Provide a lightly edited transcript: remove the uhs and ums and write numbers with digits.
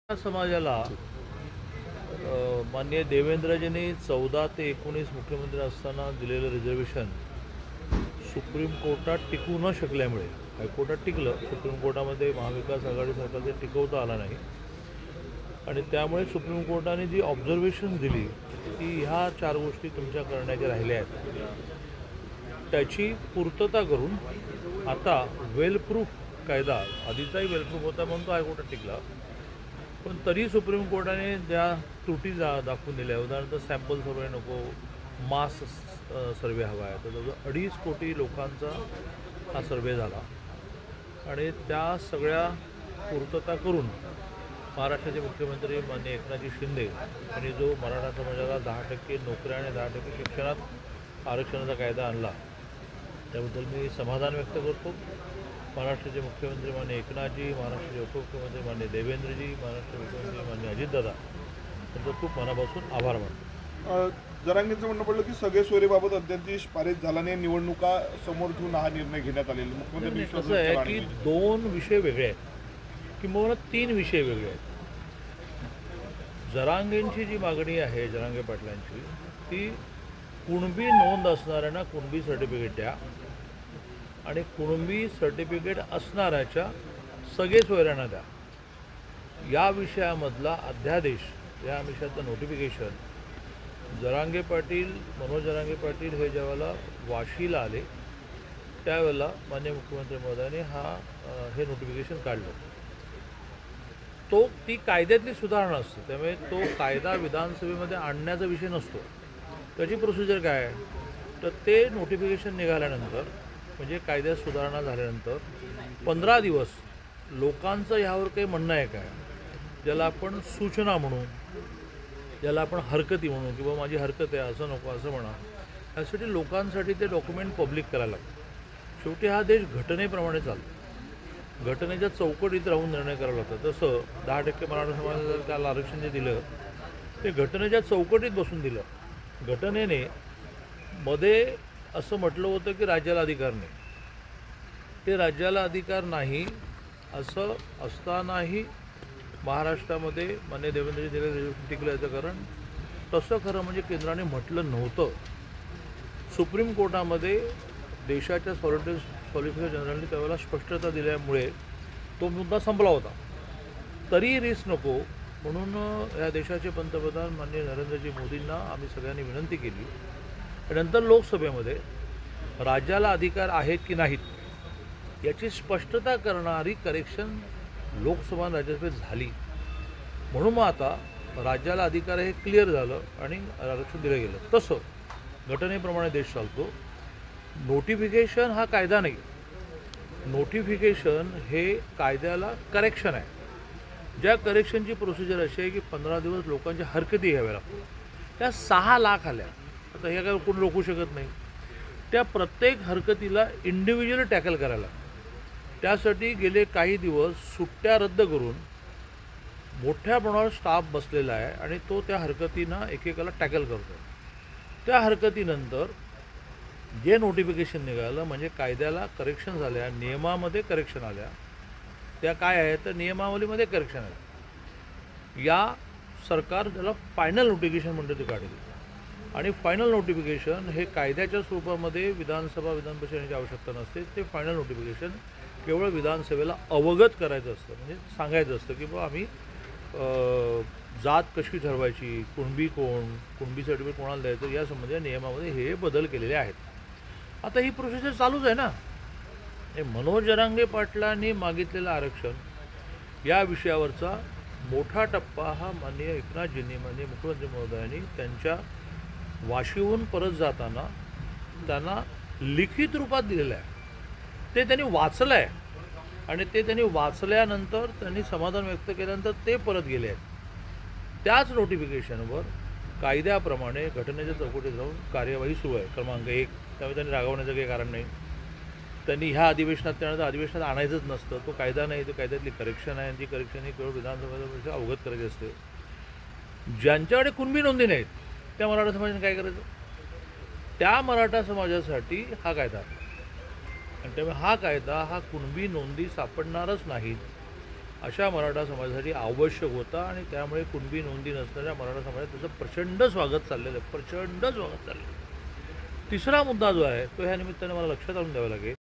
समाजाला माननीय देवेंद्रजींनी 14 ते 19 मुख्यमंत्री असताना दिलेलं रिझर्वेशन सुप्रीम कोर्टात टिकू न शकल्यामुळे हायकोर्टात टिकलं, सुप्रीम कोर्टामध्ये महाविकास आघाडी सरकार ते टिकवता आला नाही आणि त्यामुळे सुप्रीम कोर्टाने जी ऑब्झर्वेशन्स दिली की ह्या 4 गोष्टी तुमच्या करण्याच्या राहिल्या आहेत, त्याची पूर्तता करून आता वेल प्रूफ कायदा, आधीचाही वेल प्रूफ होता म्हणून तो हायकोर्टात टिकला, पण तरी सुप्रीम कोर्टाने ज्या त्रुटी दाखवून दिल्या, उदाहरणार्थ सॅम्पल सर्वे नको, मास सर्वे हवा आहे, तर जवळजवळ 2.5 कोटी लोकांचा हा सर्वे झाला आणि त्या सगळ्या पूर्तता करून महाराष्ट्राचे मुख्यमंत्री माननीय एकनाथजी शिंदे यांनी जो मराठा समाजाला 10% नोकऱ्या आणि 10% शिक्षणात आरक्षणाचा कायदा आणला, त्याबद्दल मी समाधान व्यक्त करतो. महाराष्ट्राचे मुख्यमंत्री माननीय एकनाथजी, महाराष्ट्राचे उपमुख्यमंत्री माननीय देवेंद्रजी, महाराष्ट्राचे मुख्यमंत्री माननीय अजितदादा यांचं खूप मनापासून आभार मानतो. जरांगेंचं म्हणणं पडलं की सगळे सोयरेबाबत अध्यादेश पारित झाला नाही, निवडणुका समोर ठेवून हा निर्णय घेण्यात आलेला. मुख्यमंत्री कसं आहे की 2 विषय वेगळे आहेत किंवा 3 विषय वेगळे आहेत. जरांगेंची जी मागणी आहे, जरांगे पाटलांची, ती कुणबी नोंद असणाऱ्यांना कुणबी सर्टिफिकेट द्या आणि कुणबी सर्टिफिकेट असणाऱ्याच्या सगळे सोयऱ्यांना द्या. या विषयामधला अध्यादेश, या विषयाचं नोटिफिकेशन जरांगे पाटील, मनोज जरांगे पाटील हे ज्यावेळेला वाशीला आले त्यावेळेला माननीय मुख्यमंत्री महोदयांनी हे नोटिफिकेशन काढलं. ती कायद्यातली सुधारणा असते, त्यामुळे तो कायदा विधानसभेमध्ये आणण्याचा विषय नसतो. त्याची प्रोसिजर काय आहे, तर ते नोटिफिकेशन निघाल्यानंतर म्हणजे कायद्यात सुधारणा झाल्यानंतर 15 दिवस लोकांचं ह्यावर काही म्हणणं आहे काय, ज्याला आपण सूचना म्हणू, ज्याला आपण हरकती म्हणू, किंवा माझी हरकत आहे असं नको असं म्हणा, यासाठी लोकांसाठी ते डॉक्युमेंट पब्लिक करायला लागतं. शेवटी हा देश घटनेप्रमाणे चालतो, घटनेच्या चौकटीत राहून निर्णय करावा लागतो. तसं 10% मराठा समाजाला काल आरक्षण जे दिलं ते घटनेच्या चौकटीत बसून दिलं. घटनेने मध्ये असं म्हटलं होतं की राज्याला अधिकार नाही, ते राज्याला अधिकार नाही असं असतानाही महाराष्ट्रामध्ये माननीय देवेंद्रजी दिलेलं रिझर्वेशन टिकलं. याचं कारण तसं खरं म्हणजे केंद्राने म्हटलं नव्हतं. सुप्रीम कोर्टामध्ये देशाच्या सॉलिसिटर जनरलने त्यावेळेला स्पष्टता दिल्यामुळे तो मुद्दा संपला होता. तरी रिस्क नको म्हणून या देशाचे पंतप्रधान माननीय नरेंद्रजी मोदींना आम्ही सगळ्यांनी विनंती केली. नंतर लोकसभेमध्ये राज्याला अधिकार आहेत की नाहीत याची स्पष्टता करणारी करेक्शन लोकसभा आणि राज्यसभेत झाली. म्हणून मग आता राज्याला अधिकार हे क्लिअर झालं आणि आरक्षण दिलं गेलं. तसं घटनेप्रमाणे देश चालतो. नोटिफिकेशन हा कायदा नाही, नोटिफिकेशन हे कायद्याला करेक्शन आहे. ज्या करेक्शनची प्रोसिजर अशी आहे की 15 दिवस लोकांच्या हरकती घ्याव्या लागतात. त्या 6 लाख आल्या. आता हे काय कोणी रोखू शकत नाही. त्या प्रत्येक हरकतीला इंडिव्हिज्युअली टॅकल करायला, त्यासाठी गेले काही दिवस सुट्ट्या रद्द करून मोठ्या प्रमाणावर स्टाफ बसलेला आहे आणि तो त्या हरकतींना एकेकाला टॅकल करतो. त्या हरकतीनंतर जे नोटिफिकेशन निघालं म्हणजे कायद्याला करेक्शन झाल्या, नियमामध्ये करेक्शन आल्या. त्या काय आहे तर नियमावलीमध्ये करेक्शन आहे. या सरकार त्याला फायनल नोटिफिकेशन म्हणतो ते काढेल आणि फायनल नोटिफिकेशन हे कायद्याच्या स्वरूपामध्ये विधानसभा विधान परिषदेची आवश्यकता नसते. ते फायनल नोटिफिकेशन केवळ विधानसभेला अवगत करायचं असतं, म्हणजे सांगायचं असतं की बाबा आम्ही जात कशी ठरवायची, कुणबी कोण, कुणबी सर्टिफिकेट कोणाला द्यायचं, या संबंधी नियमामध्ये हे बदल केलेले आहेत. आता ही प्रोसेस चालूच आहे ना. हे मनोज जरांगे पाटलांनी मागितलेलं आरक्षण या विषयावरचा मोठा टप्पा हा माननीय एकनाथजींनी, माननीय मुख्यमंत्री महोदयांनी त्यांच्या वाशीहून परत जाताना त्यांना लिखित रूपात दिलेलं आहे. ते त्यांनी वाचलं आहे आणि ते त्यांनी वाचल्यानंतर त्यांनी समाधान व्यक्त केल्यानंतर ते परत गेले आहेत. त्याच नोटिफिकेशनवर कायद्याप्रमाणे घटनेच्या चौकटीत राहून कार्यवाही सुरू आहे. क्रमांक 1, त्यामुळे त्यांनी रागवण्याचं काही कारण नाही. त्यांनी ह्या अधिवेशनात त्यानंतर अधिवेशनात आणायचंच नसतं. तो कायदा नाही, तो कायद्यातली करेक्शन आहे. ती करेक्शन ही केवळ विधानसभेला अवगत करायची असते. ज्यांच्याकडे कुणबी नोंदी नाहीत त्या मराठा समाजाने काय करायचं, त्या मराठा समाजासाठी हा कायदा आहे. आणि त्यामुळे हा कायदा हा कुणबी नोंदी सापडणारच नाहीत अशा मराठा समाजासाठी आवश्यक होता आणि त्यामुळे कुणबी नोंदी नसणाऱ्या मराठा समाजात त्याचं प्रचंड स्वागत चाललेलं आहे, प्रचंड स्वागत चाललेलं आहे. तिसरा मुद्दा जो आहे तो ह्या निमित्ताने मला लक्षात आणून द्यावा लागेल.